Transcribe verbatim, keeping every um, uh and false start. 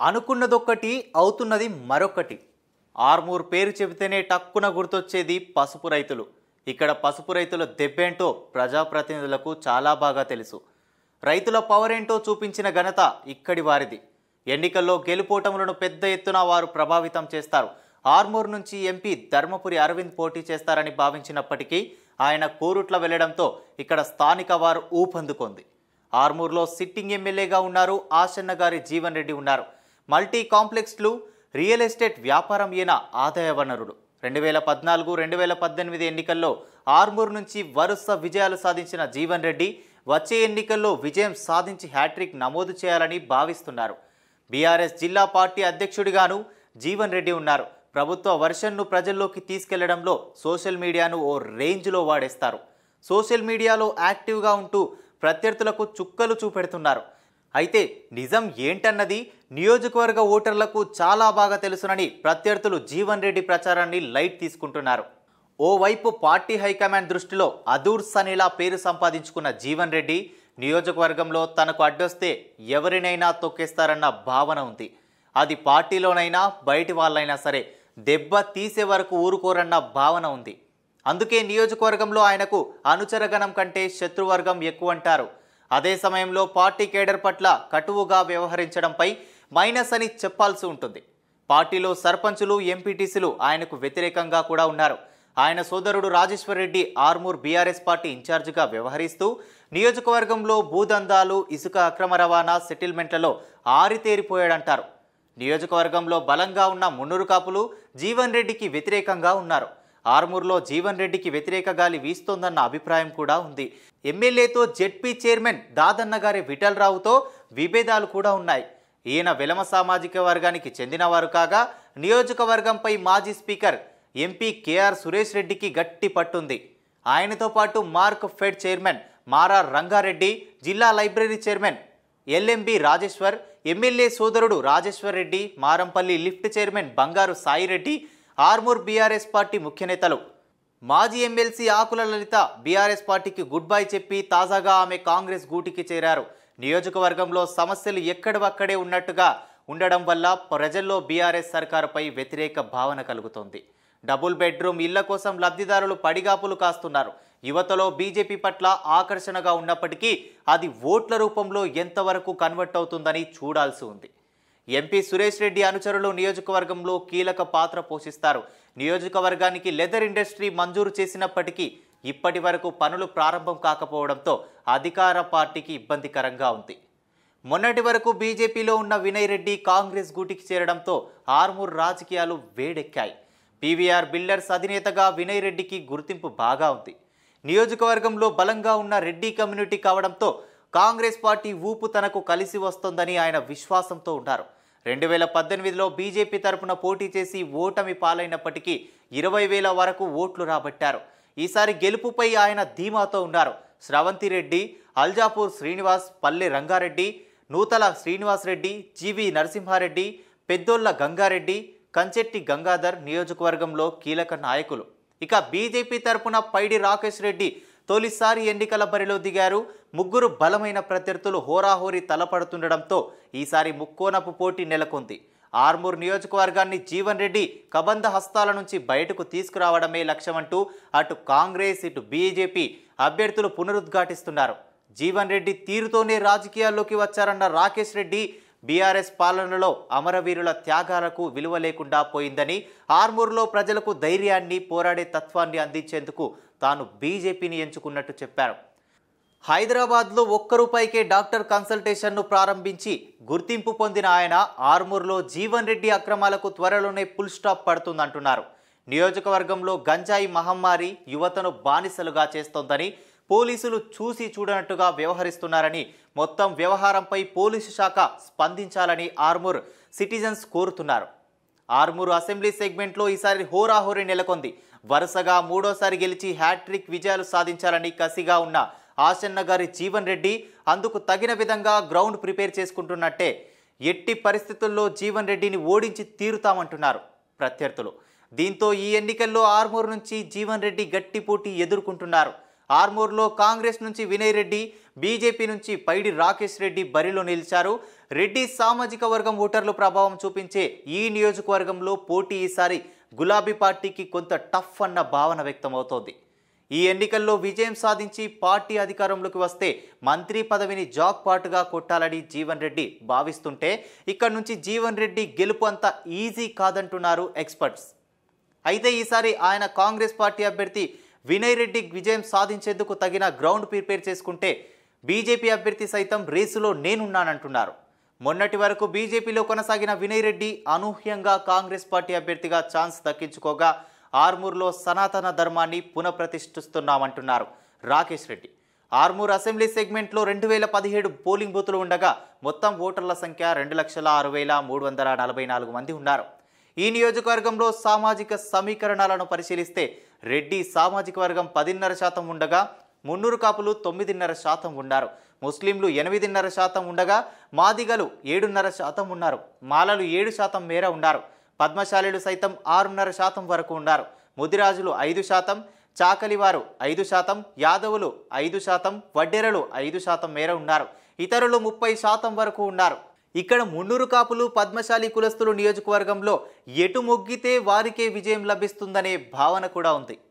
అనుకున్నదొక్కటి అవుతున్నది మరొకటి. ఆర్మూర్ పేరు చెబితేనే టక్కున గుర్తొచ్చేది పసుపు రైతులు. ఇక్కడ పసుపు రైతుల దెబ్బేంటో ప్రజాప్రతినిధులకు చాలా బాగా తెలుసు. రైతుల పవర్ ఏంటో చూపించిన ఘనత ఇక్కడి వారిది. ఎన్నికల్లో గెలుపోటములను పెద్ద ఎత్తున వారు ప్రభావితం చేస్తారు. ఆర్మూర్ నుంచి ఎంపీ ధర్మపురి అరవింద్ పోటీ చేస్తారని భావించినప్పటికీ ఆయన కోరుట్ల వెళ్లడంతో ఇక్కడ స్థానిక వారు ఊపందుకుంది. ఆర్మూర్లో సిట్టింగ్ ఎమ్మెల్యేగా ఉన్నారు ఆశన్న గారి జీవన్ రెడ్డి ఉన్నారు. మల్టీ కాంప్లెక్స్లు, రియల్ ఎస్టేట్ వ్యాపారం ఈయన ఆదాయ వనరుడు. రెండు వేల పద్నాలుగు రెండు వేల పద్దెనిమిది ఎన్నికల్లో ఆర్మూర్ నుంచి వరుస విజయాలు సాధించిన జీవన్ రెడ్డి వచ్చే ఎన్నికల్లో విజయం సాధించి హ్యాట్రిక్ నమోదు చేయాలని భావిస్తున్నారు. బీఆర్ఎస్ జిల్లా పార్టీ అధ్యక్షుడిగాను జీవన్ రెడ్డి ఉన్నారు. ప్రభుత్వ వర్షన్ను ప్రజల్లోకి తీసుకెళ్లడంలో సోషల్ మీడియాను ఓ రేంజ్లో వాడేస్తారు. సోషల్ మీడియాలో యాక్టివ్గా ఉంటూ ప్రత్యర్థులకు చుక్కలు చూపెడుతున్నారు. అయితే నిజం ఏంటన్నది నియోజకవర్గ ఓటర్లకు చాలా బాగా తెలుసునని ప్రత్యర్థులు జీవన్ రెడ్డి ప్రచారాన్ని లైట్ తీసుకుంటున్నారు. ఓవైపు పార్టీ హైకమాండ్ దృష్టిలో అదూర్స్ అనేలా పేరు సంపాదించుకున్న జీవన్ రెడ్డి నియోజకవర్గంలో తనకు అడ్డొస్తే ఎవరినైనా తొక్కేస్తారన్న భావన ఉంది. అది పార్టీలోనైనా బయటి వాళ్ళైనా సరే దెబ్బ తీసే వరకు ఊరుకోరన్న భావన ఉంది. అందుకే నియోజకవర్గంలో ఆయనకు అనుచరగణం కంటే శత్రువర్గం ఎక్కువ అంటారు. అదే సమయంలో పార్టీ కేడర్ పట్ల కటువుగా వ్యవహరించడంపై మైనస్ అని చెప్పాల్సి ఉంటుంది. పార్టీలో సర్పంచులు, ఎంపీటీసీలు ఆయనకు వ్యతిరేకంగా కూడా ఉన్నారు. ఆయన సోదరుడు రాజేశ్వర్ రెడ్డి ఆర్మూర్ బీఆర్ఎస్ పార్టీ ఇన్ఛార్జిగా వ్యవహరిస్తూ నియోజకవర్గంలో భూదందాలు, ఇసుక అక్రమ రవాణా, సెటిల్మెంట్లలో ఆరితేరిపోయాడంటారు. నియోజకవర్గంలో బలంగా ఉన్న మున్నూరు కాపులు జీవన్ రెడ్డికి వ్యతిరేకంగా ఉన్నారు. ఆర్మూర్లో జీవన్ రెడ్డికి వ్యతిరేక గాలి వీస్తోందన్న అభిప్రాయం కూడా ఉంది. ఎమ్మెల్యేతో జెడ్పీ చైర్మన్ దాదన్న గారి విఠలరావుతో విభేదాలు కూడా ఉన్నాయి. ఈయన వెలమ సామాజిక వర్గానికి చెందినవారు కాగా నియోజకవర్గంపై మాజీ స్పీకర్ ఎంపీ కేఆర్ సురేష్ రెడ్డికి గట్టి పట్టుంది. ఆయనతో పాటు మార్క్ ఫెడ్ చైర్మన్ మారా రంగారెడ్డి, జిల్లా library chairman LMB Rajeshwar, MLA సోదరుడు Rajeshwar Reddy, Marampalli lift chairman Bangaru Saireddy, Armoor BRS party ముఖ్య నేతలు. మాజీ ఎమ్మెల్సీ ఆకుల లలిత బీఆర్ఎస్ పార్టీకి గుడ్ బై చెప్పి తాజాగా ఆమె కాంగ్రెస్ గూటికి చేరారు. నియోజకవర్గంలో సమస్యలు ఎక్కడవక్కడే ఉన్నట్టుగా ఉండడం వల్ల ప్రజల్లో బీఆర్ఎస్ సర్కారుపై వ్యతిరేక భావన కలుగుతోంది. డబుల్ బెడ్రూమ్ ఇళ్ల కోసం లబ్ధిదారులు పడిగాపులు కాస్తున్నారు. యువతలో బీజేపీ పట్ల ఆకర్షణగా ఉన్నప్పటికీ అది ఓట్ల రూపంలో ఎంతవరకు కన్వర్ట్ అవుతుందని చూడాల్సి ఉంది. ఎంపీ సురేష్ రెడ్డి అనుచరులు నియోజకవర్గంలో కీలక పాత్ర పోషిస్తారు. నియోజకవర్గానికి లెదర్ ఇండస్ట్రీ మంజూరు చేసినప్పటికీ ఇప్పటి వరకు పనులు ప్రారంభం కాకపోవడంతో అధికార పార్టీకి ఇబ్బందికరంగా ఉంది. మొన్నటి వరకు బీజేపీలో ఉన్న వినయ్ రెడ్డి కాంగ్రెస్ గూటికి చేరడంతో ఆర్మూర్ రాజకీయాలు వేడెక్కాయి. పీవీఆర్ బిల్డర్స్ అధినేతగా వినయ్ రెడ్డికి గుర్తింపు బాగా ఉంది. నియోజకవర్గంలో బలంగా ఉన్న రెడ్డి కమ్యూనిటీ కావడంతో కాంగ్రెస్ పార్టీ ఊపు తనకు కలిసి వస్తోందని ఆయన విశ్వాసంతో ఉన్నారు. రెండు వేల పద్దెనిమిదిలో బీజేపీ తరపున పోటీ చేసి ఓటమి పాలైనప్పటికీ ఇరవై వేల వరకు ఓట్లు రాబట్టారు. ఈసారి గెలుపుపై ఆయన ధీమాతో ఉన్నారు. శ్రవంతి రెడ్డి, అల్జాపూర్ శ్రీనివాస్, పల్లె రంగారెడ్డి, నూతల శ్రీనివాస్ రెడ్డి, జీవి నరసింహారెడ్డి, పెద్దోళ్ల గంగారెడ్డి, కంచెట్టి గంగాధర్ నియోజకవర్గంలో కీలక నాయకులు. ఇక బీజేపీ తరపున పైడి రాకేష్ రెడ్డి తొలిసారి ఎన్నికల బరిలో దిగారు. ముగ్గురు బలమైన ప్రత్యర్థులు హోరాహోరీ తలపడుతుండడంతో ఈసారి ముక్కోనపు పోటీ నెలకొంది. ఆర్మూర్ నియోజకవర్గాన్ని జీవన్ రెడ్డి కబంధ హస్తాల నుంచి బయటకు తీసుకురావడమే లక్ష్యమంటూ అటు కాంగ్రెస్, ఇటు బీజేపీ అభ్యర్థులు పునరుద్ఘాటిస్తున్నారు. జీవన్ రెడ్డి తీరుతోనే రాజకీయాల్లోకి వచ్చారన్న రాకేష్ రెడ్డి బీఆర్ఎస్ పాలనలో అమరవీరుల త్యాగాలకు విలువ లేకుండా పోయిందని, ఆర్మూర్లో ప్రజలకు ధైర్యాన్ని, పోరాడే తత్వాన్ని అందించేందుకు తాను బీజేపీని ఎంచుకున్నట్టు చెప్పారు. హైదరాబాద్లో ఒక్క రూపాయికే డాక్టర్ కన్సల్టేషన్ను ప్రారంభించి గుర్తింపు పొందిన ఆయన ఆర్మూర్లో జీవన్ రెడ్డి అక్రమాలకు త్వరలోనే ఫుల్ స్టాప్ పడుతుందంటున్నారు. నియోజకవర్గంలో గంజాయి మహమ్మారి యువతను బానిసలుగా చేస్తోందని, పోలీసులు చూసి చూడనట్టుగా వ్యవహరిస్తున్నారని, మొత్తం వ్యవహారంపై పోలీసు శాఖ స్పందించాలని ఆర్మూర్ సిటిజన్స్ కోరుతున్నారు. ఆర్మూరు అసెంబ్లీ సెగ్మెంట్లో ఈసారి హోరాహోరీ నెలకొంది. వరుసగా మూడోసారి గెలిచి హ్యాట్రిక్ విజయాలు సాధించాలని కసిగా ఉన్న ఆశన్న గారి జీవన్ రెడ్డి అందుకు తగిన విధంగా గ్రౌండ్ ప్రిపేర్ చేసుకుంటున్నట్టే. ఎట్టి పరిస్థితుల్లో జీవన్ రెడ్డిని ఓడించి తీరుతామంటున్నారు ప్రత్యర్థులు. దీంతో ఈ ఎన్నికల్లో ఆర్మూర్ నుంచి జీవన్ రెడ్డి గట్టి పోటీ ఎదుర్కొంటున్నారు. ఆర్మూర్లో కాంగ్రెస్ నుంచి వినయ్ రెడ్డి, బీజేపీ నుంచి పైడి రాకేష్ రెడ్డి బరిలో నిలిచారు. రెడ్డి సామాజిక వర్గం ఓటర్లు ప్రభావం చూపించే ఈ నియోజకవర్గంలో పోటీ ఈసారి గులాబీ పార్టీకి కొంత టఫ్ అన్న భావన వ్యక్తమవుతోంది. ఈ ఎన్నికల్లో విజయం సాధించి పార్టీ అధికారంలోకి వస్తే మంత్రి పదవిని జాక్ పాటుగా కొట్టాలని జీవన్ రెడ్డి భావిస్తుంటే ఇక్కడ నుంచి జీవన్ రెడ్డి గెలుపు అంత ఈజీ కాదంటున్నారు ఎక్స్పర్ట్స్. అయితే ఈసారి ఆయన కాంగ్రెస్ పార్టీ అభ్యర్థి వినయ్ రెడ్డి విజయం సాధించేందుకు తగిన గ్రౌండ్ ప్రిపేర్ చేసుకుంటే బీజేపీ అభ్యర్థి సైతం రేసులో నేనున్నానంటున్నారు. మొన్నటి వరకు బీజేపీలో కొనసాగిన వినయ్ రెడ్డి అనూహ్యంగా కాంగ్రెస్ పార్టీ అభ్యర్థిగా ఛాన్స్ దక్కించుకోగా ఆర్మూర్లో సనాతన ధర్మాన్ని పునఃప్రతిష్ఠిస్తున్నామంటున్నారు రాకేష్ రెడ్డి. ఆర్మూర్ అసెంబ్లీ సెగ్మెంట్లో రెండు వేల పదిహేడు పోలింగ్ బూతులు ఉండగా మొత్తం ఓటర్ల సంఖ్య రెండు లక్షల ఆరు వేల మూడు వందల నలభై నాలుగు మంది ఉన్నారు. ఈ నియోజకవర్గంలో సామాజిక సమీకరణాలను పరిశీలిస్తే రెడ్డి సామాజిక వర్గం పదిన్నర శాతం ఉండగా మున్నూరు కాపులు తొమ్మిదిన్నర శాతం ఉన్నారు. ముస్లింలు ఎనిమిదిన్నర శాతం ఉండగా మాదిగలు ఏడున్నర శాతం ఉన్నారు. మాలలు ఏడు శాతం మేర ఉన్నారు. పద్మశాలీలు సైతం ఆరున్నర శాతం వరకు ఉన్నారు. ముదిరాజులు ఐదు శాతం, చాకలివారు ఐదు శాతం, యాదవులు ఐదు శాతం, వడ్డెరలు ఐదు శాతం మేర ఉన్నారు. ఇతరులు ముప్పై శాతం వరకు ఉన్నారు. ఇక్కడ మున్నూరు కాపులు పద్మశాలి కులస్తులు నియోజకవర్గంలో ఎటు మొగ్గితే వారికే విజయం లభిస్తుందనే భావన కూడా ఉంది.